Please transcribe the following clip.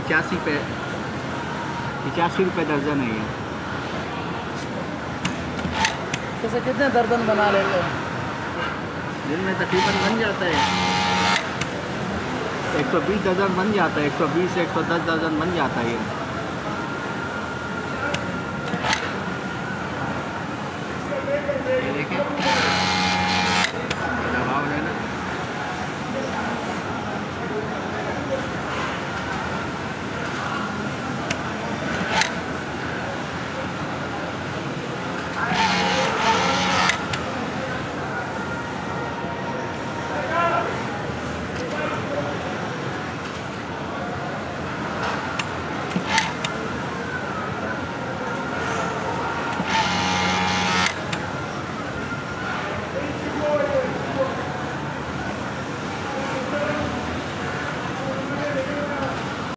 85 रुपये दर्जन है ये। जैसे कितने दर्जन बना लेते हैं? दिन में तकरीबन बन जाता है 120 दर्जन बन जाता है, 120 से 110 दर्जन बन जाता है ये।